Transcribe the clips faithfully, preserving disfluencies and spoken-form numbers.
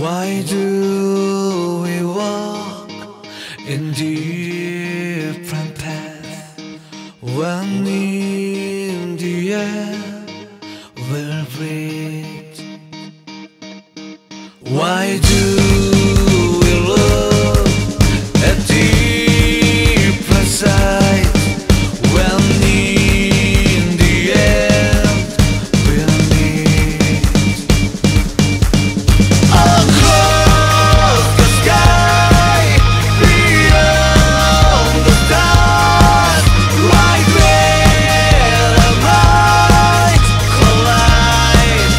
Why do we walk in different paths when in the end we'll breathe? Why do we look at different sides when in the end we'll meet? Across the sky, beyond the stars, right where the lights collide.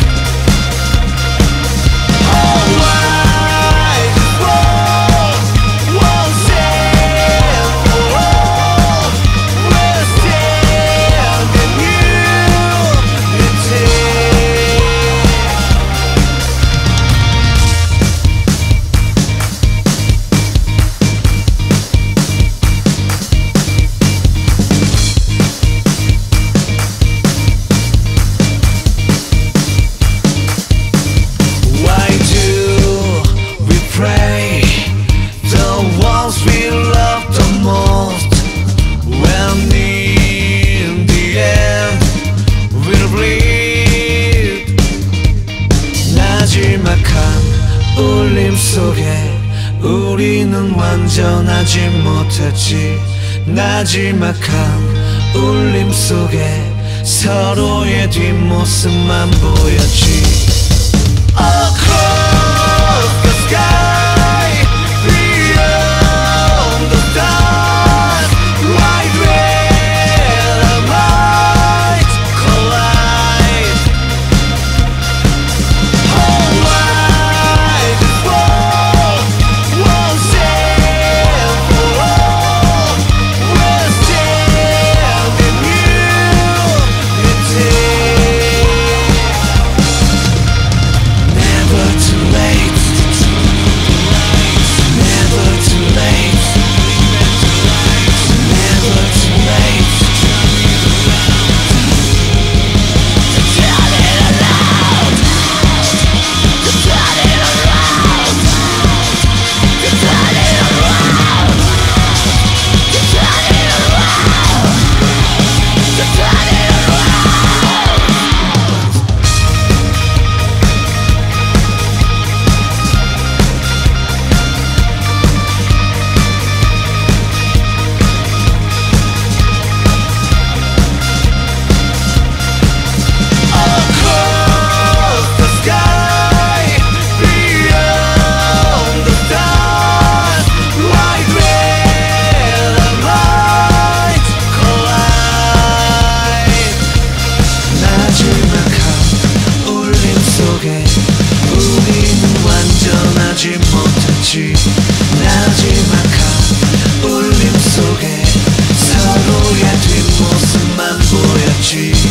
Oh, why this world won't stand for all? We're standing unity. Why do we pray the ones we love the most when in the end we'll bleed? 나지막한 울림 속에 우리는 완전하지 못했지. 나지막한 울림 속에 서로의 뒷모습만 보였지. Across the sky, beyond the stars, right where the lights collide. Oh, why this world won't stand for all? We're standing unity. Never too late. Never too late. Never too late. To turn it around. To turn it around. To turn it around. To turn it around. To turn it around. Across the sky, beyond the stars, right where the lights collide. 나지막한 울림 속에 우리는 완전하지 못했지. 나지막한 울림 속에 서로의 뒷모습만 보였지.